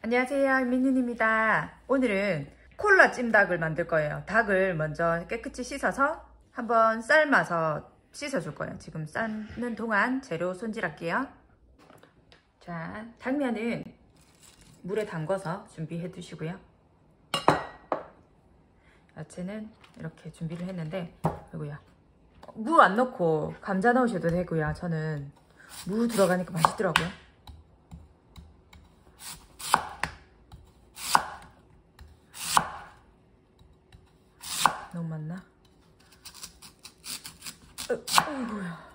안녕하세요, 민윤입니다. 오늘은 콜라 찜닭을 만들 거예요. 닭을 먼저 깨끗이 씻어서 한번 삶아서 씻어줄 거예요. 지금 삶는 동안 재료 손질할게요. 자, 당면은 물에 담궈서 준비해 두시고요. 야채는 이렇게 준비를 했는데, 아이고야, 무 안 넣고 감자 넣으셔도 되고요. 저는 무 들어가니까 맛있더라고요. 너무 많나? 어이구야.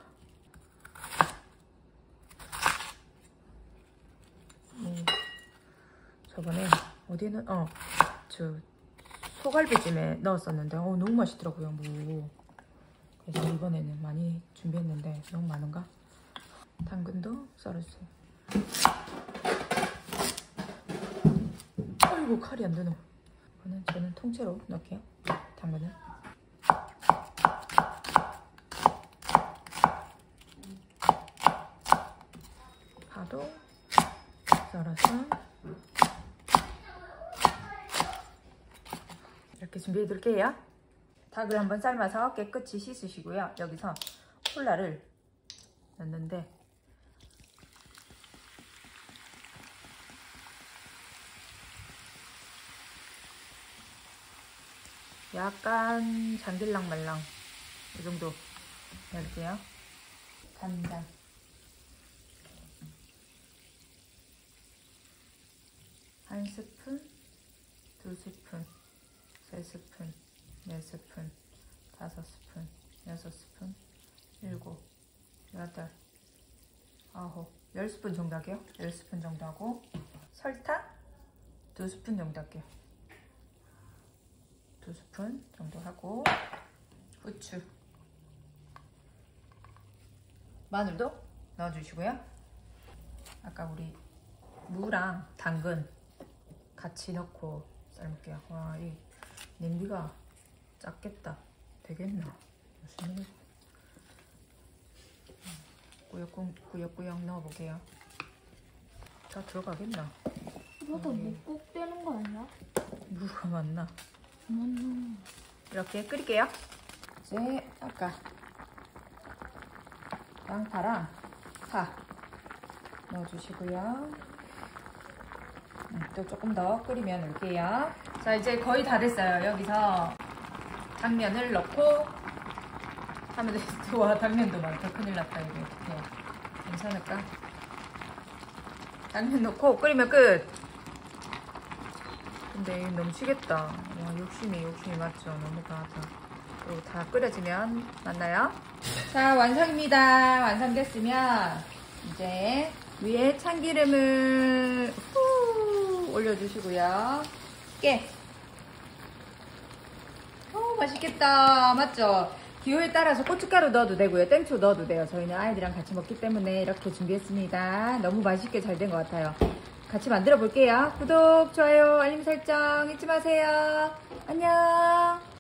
저번에 어디는 저 소갈비찜에 넣었었는데 너무 맛있더라고요. 무. 그래서 이번에는 많이 준비했는데 너무 많은가? 당근도 썰어주세요. 아이고, 칼이 안 되노. 저는 통째로 넣을게요. 당근은. 파도 썰어서 이렇게 준비해 둘게요. 닭을 한번 삶아서 깨끗이 씻으시고요. 여기서 콜라를 넣는데, 약간 잠길랑 말랑 이 정도 넣을게요. 간장, 한 스푼, 두 스푼, 세 스푼, 네 스푼, 다섯 스푼, 여섯 스푼, 일곱, 여덟, 아홉, 10스푼 정도 할게요. 10스푼 정도 하고, 설탕 2스푼 정도 할게요. 2스푼 정도 하고, 후추, 마늘도 넣어주시고요. 아까 우리 무랑 당근 같이 넣고 삶을게요. 와, 이 냄비가 작겠다. 되겠나? 무슨 일? 꾸역꾸역 넣어볼게요. 다 들어가겠나? 이것도 묵국 되는 거 아니야? 무가 많나? 맞나? 이렇게 끓일게요. 이제 아까 양파랑 파 넣어주시고요. 또 조금 더 끓이면 올게요. 자, 이제 거의 다 됐어요. 여기서 당면을 넣고 하면 돼. 와, 당면도 많다. 큰일 났다. 이거 어떡해. 괜찮을까? 당면 넣고 끓이면 끝. 근데 이거 넘치겠다. 와, 욕심이 맞죠? 너무 강하다. 그리고 다 끓여지면 만나요. 자, 완성입니다. 완성됐으면 이제 위에 참기름을 후 올려주시고요. 깨. 맛있겠다. 맞죠? 기호에 따라서 고춧가루 넣어도 되고요. 땡초 넣어도 돼요. 저희는 아이들이랑 같이 먹기 때문에 이렇게 준비했습니다. 너무 맛있게 잘 된 것 같아요. 같이 만들어 볼게요. 구독, 좋아요, 알림 설정 잊지 마세요. 안녕.